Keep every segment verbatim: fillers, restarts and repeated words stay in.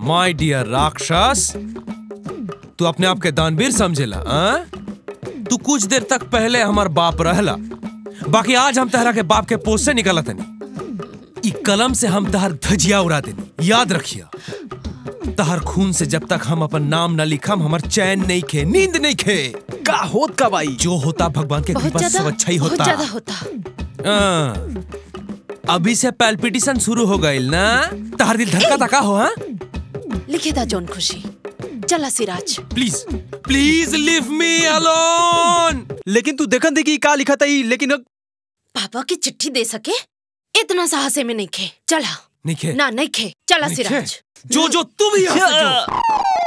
माय Deere राक्षस, तू अपने आप के दानवीर समझेला? आ? तू कुछ देर तक पहले हमार बाप रहला, बाकी आज हम तहरा के बाप के पोस्ट से निकलत नहीं। ई कलम से हम तहर धजिया उड़ा देनी। याद रखिया, तहर खून से जब तक हम अपन नाम न लिखम, हमार चैन नहीं खे, नींद नहीं खे। का होत का भाई? जो होता भगवान के कृपा से सब अच्छा ही होता। बहुत ज्यादा होता। आ, अभी से पैल्पिटेशन शुरू हो गई ना? तहर दिल धड़का तका हो? हाँ, लिखे था जोन खुशी। चला Siraj, please please leave me alone. लेकिन तू देखन देखी का लिखा था, लेकिन पापा की चिट्ठी दे सके इतना साहस में नहीं खे। चला नहीं खे ना, नहीं खे। चला नहीं सिराज। खे। जो जो तू भी यहाँ से जो।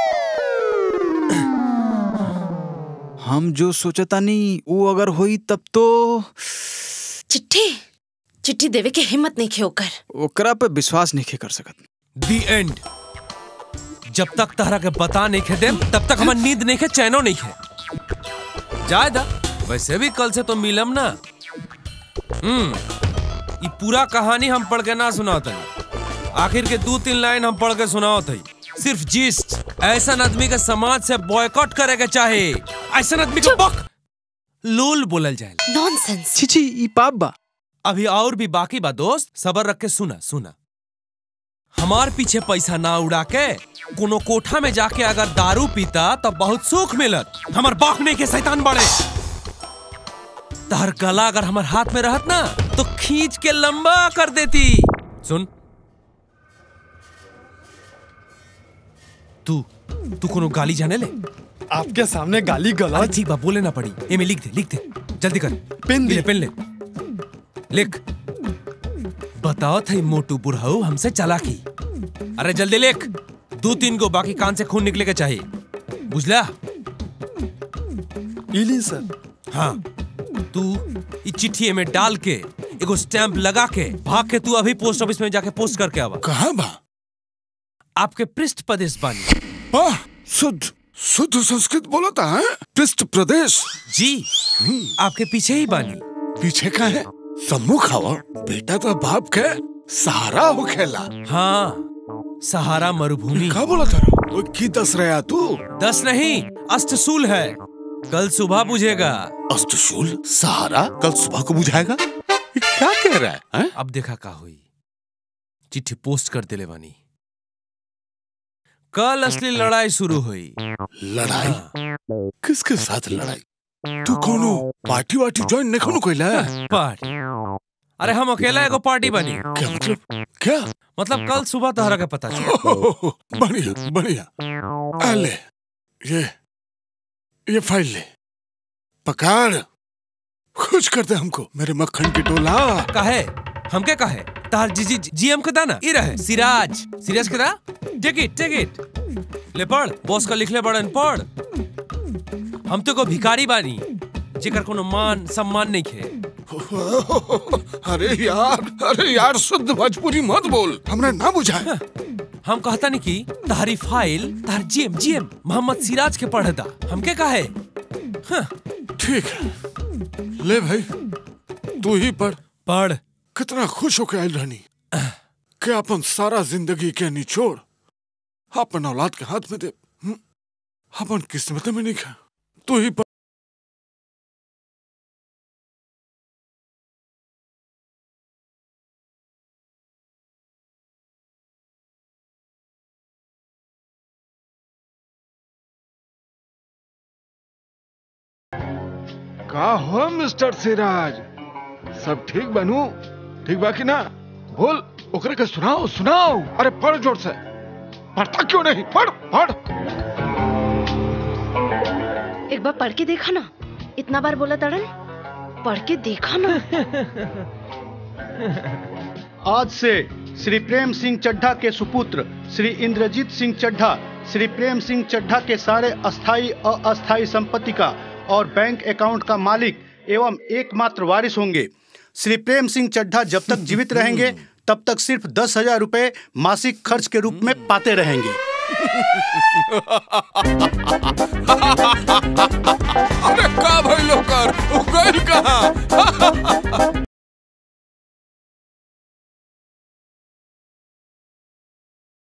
हम जो सोचता नहीं वो अगर होई तब तो चिट्ठी चिट्ठी देवे के हिम्मत नहीं खे ओकर। ओकरा पे विश्वास नहीं कर सकत। The end. जब तक तहरा के बता नहीं खे देम, तब तक हमार नींद नहीं खे, चैनो नहीं खे। जायदा वैसे भी कल से तो मिलम ना। हम्म ये पूरा कहानी हम पढ़ के ना सुनाओ तनी, आखिर के दो तीन लाइन हम पढ़ के सुनाओ थी। सिर्फ जिस्ट ऐसा आदमी के समाज से बॉयकॉट करे के चाहे, ऐसा आदमी को बक लोल बोलल जाए। नॉनसेंस। छी ई पाप बा। अभी और भी बाकी बा दोस्त, सबर रख के सुना सुना। हमार पीछे पैसा ना उड़ा के कोनो कोठा में जाके अगर दारू पीता तब बहुत सुख मिलत। हमार बाकने के शैतान बड़े। तहर गला अगर हमार हाथ में रहत ना तो खींच के लंबा कर देती। सुन, तू तू कोनो गाली जाने ले? आपके सामने गाली गलौज? ठीक बा, बोले ना पड़ी। ए में लिख दे, लिख दे, जल्दी कर। पेन दे, ले, पेन ले, लिख। बताओ थई मोटू बुढ़ाऊ हमसे चालाकी। अरे जल्दी लिख, दो तीन को, बाकी कान से खून निकले के चाहिए, बुझला? इली सर। हाँ, तू इस चिट्ठी में डाल के एगो स्टैंप लगा के भाग के तू अभी पोस्ट ऑफिस में जाके पोस्ट करके आवा। कहाँ बा? आपके पृष्ठ प्रदेश बानी। आह, शुद्ध शुद्ध संस्कृत बोलता है। पृष्ठ प्रदेश जी, आपके पीछे ही बानी। पीछे का है? सम्मुख आवा। बेटा तो बाप के सहारा हो खेला। हाँ, सहारा मरुभूमि। क्या बोला था? वो की दस रहा तू? दस नहीं, अष्टशूल है। कल सुबह बुझेगा। अष्टशूल सहारा कल सुबह को बुझाएगा? ये क्या कह रहा है, है? अब देखा का हुई। चिट्ठी पोस्ट कर दिले बानी। कल असली लड़ाई शुरू हुई। लड़ाई? हाँ। किसके साथ लड़ाई? तू कोनो पार्टी वार्टी ज्वाइन नहीं कोनो कोई ला? पार्टी? अरे हम अकेला एगो पार्टी बनी। क्या मतलब? क्या मतलब कल सुबह तहरा का पता चला। बढ़िया बढ़िया। आ ले, ये ये फाइल ले, पकड़। खुश कर दे हमको, मेरे मक्खन की टोला। काहे? हमके काहे? तार जी जी जीएम का दाना ई रहे। सिराज सिराज का दा। Take it take it. ले पढ़, बॉस का लिख ले, बड़न पढ़। हम तो को भिखारी बानी जेकर कोनो मान सम्मान नहीं खे। अरे यार, अरे यार, शुद्ध भोजपुरी मत बोल, हमने ना बुझा। हम कहता नहीं कि तारी फाइल तार जीएम जीएम मोहम्मद सिराज के पढ़ दा। हमके काहे? हाँ। ठीक है, ले भाई तू ही पढ़। पढ़। कितना खुश होके आयल रहनी कि अपन सारा जिंदगी के निचोड़ अपन औलाद के हाथ में दे। अपन किस्मत में नहीं खा। तू ही पढ़। का हो मिस्टर सिराज, सब ठीक बनू? ठीक बाकी ना? बोल, ओकरे के सुनाओ सुनाओ। अरे पढ़ जोर से। पढ़ता क्यों नहीं? पढ़ पढ़। एक बार पढ़ के देखा ना। इतना बार बोला तड़न, पढ़ के देखा ना। आज से श्री प्रेम सिंह चड्ढा के सुपुत्र श्री इंद्रजीत सिंह चड्ढा श्री प्रेम सिंह चड्ढा के सारे अस्थायी अस्थायी संपत्ति का और बैंक अकाउंट का मालिक एवं एकमात्र वारिस होंगे। श्री प्रेम सिंह चड्ढा जब तक जीवित रहेंगे तब तक सिर्फ दस हजार रुपए मासिक खर्च के रूप में पाते रहेंगे। अरे का भाई लोग कर, कहाँ?